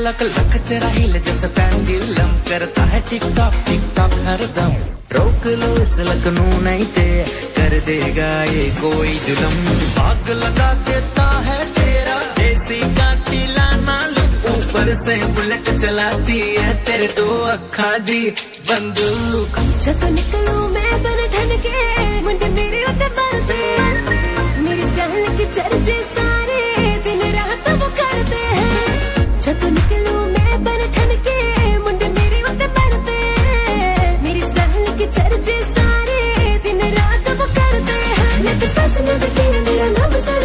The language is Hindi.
लक लक तेरा हिल जैसे पेंडुलम करता है टिक टॉप हरदम। रोक लो इस लक नू नहीं ते कर देगा ये कोई जुलम। आग लगा देता है तेरा देसी का किला नालू, ऊपर से बुलेट चलाती है तेरे दो अखा दी बंदूक। जब निकलूं मैं बन ठन के मुंडे मेरे उत्ते बढ़ते, मेरी जान की चर्चे सारे दिन रात वो करते हैं। जब निकलूं मैं बन ठन के मुंडे मेरे उत्ते बढ़ते, मेरी जान की चर्चे सारे दिन रात वो करते हैं। मैं तो फैशन में मेरा नाम